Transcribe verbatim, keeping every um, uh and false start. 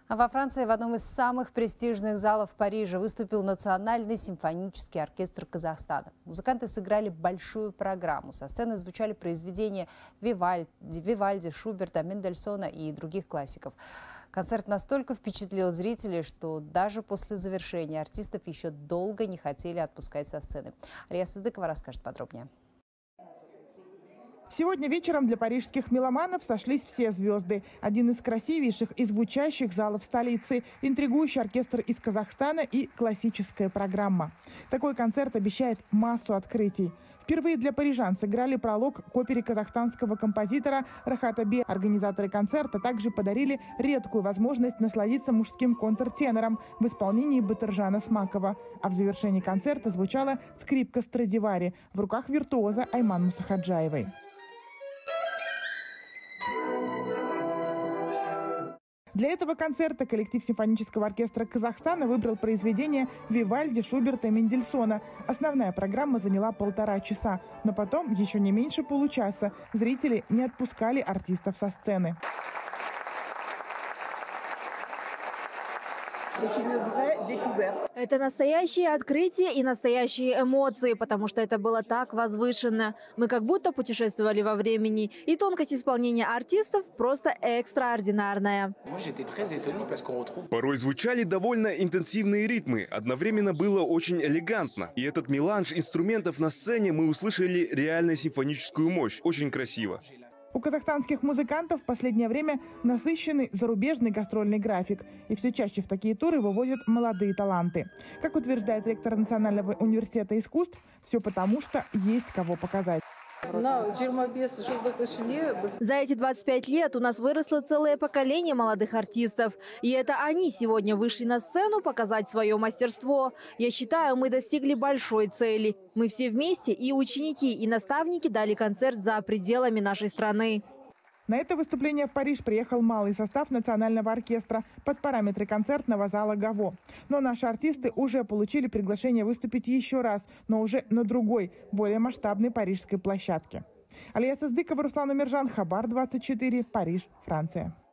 А во Франции в одном из самых престижных залов Парижа выступил Национальный симфонический оркестр Казахстана. Музыканты сыграли большую программу. Со сцены звучали произведения Вивальди, Вивальди, Шуберта, Мендельсона и других классиков. Концерт настолько впечатлил зрителей, что даже после завершения артистов еще долго не хотели отпускать со сцены. Алия Сыздыкова расскажет подробнее. Сегодня вечером для парижских меломанов сошлись все звезды. Один из красивейших и звучащих залов столицы, интригующий оркестр из Казахстана и классическая программа. Такой концерт обещает массу открытий. Впервые для парижан сыграли пролог к опере казахстанского композитора Рахата Би. Организаторы концерта также подарили редкую возможность насладиться мужским контртенором в исполнении Батыржана Смакова. А в завершении концерта звучала скрипка Страдивари в руках виртуоза Айман Мусахаджаевой. Для этого концерта коллектив симфонического оркестра Казахстана выбрал произведения Вивальди, Шуберта и Мендельсона. Основная программа заняла полтора часа, но потом еще не меньше получаса зрители не отпускали артистов со сцены. Это настоящее открытие и настоящие эмоции, потому что это было так возвышенно. Мы как будто путешествовали во времени. И тонкость исполнения артистов просто экстраординарная. Порой звучали довольно интенсивные ритмы. Одновременно было очень элегантно. И этот меланж инструментов на сцене мы услышали реально симфоническую мощь. Очень красиво. У казахстанских музыкантов в последнее время насыщенный зарубежный гастрольный график. И все чаще в такие туры вывозят молодые таланты. Как утверждает ректор Национального университета искусств, все потому, что есть кого показать. За эти двадцать пять лет у нас выросло целое поколение молодых артистов. И это они сегодня вышли на сцену показать свое мастерство. Я считаю, мы достигли большой цели. Мы все вместе, и ученики, и наставники дали концерт за пределами нашей страны. На это выступление в Париж приехал малый состав национального оркестра под параметры концертного зала ГАВО. Но наши артисты уже получили приглашение выступить еще раз, но уже на другой, более масштабной парижской площадке. Алия Сыздыкова, Руслан Умержан, Хабар двадцать четыре, Париж, Франция.